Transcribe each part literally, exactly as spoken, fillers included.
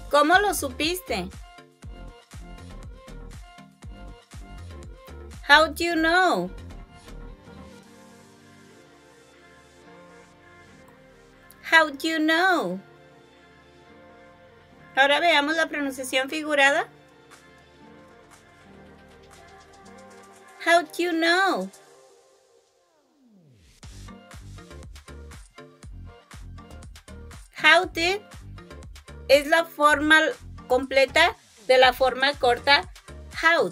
¿Cómo lo supiste? How do you know? How do you know? Ahora veamos la pronunciación figurada. How do you know? How did es la forma completa de la forma corta how.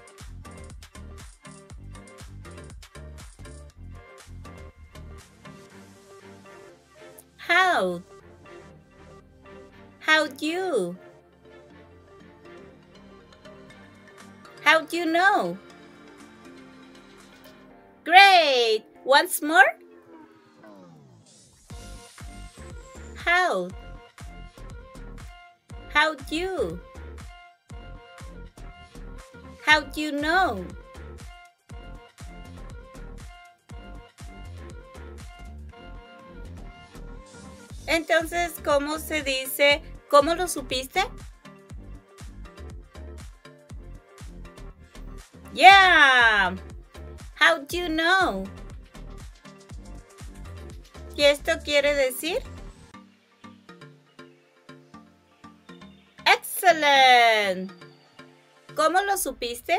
How. How do you? How do you know? Great! Once more. How. How do you? How do you know? Entonces, ¿cómo se dice? ¿Cómo lo supiste? Yeah! How do you know? ¿Y esto quiere decir? Excellent! ¿Cómo lo supiste?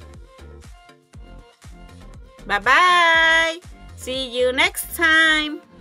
Bye bye! See you next time!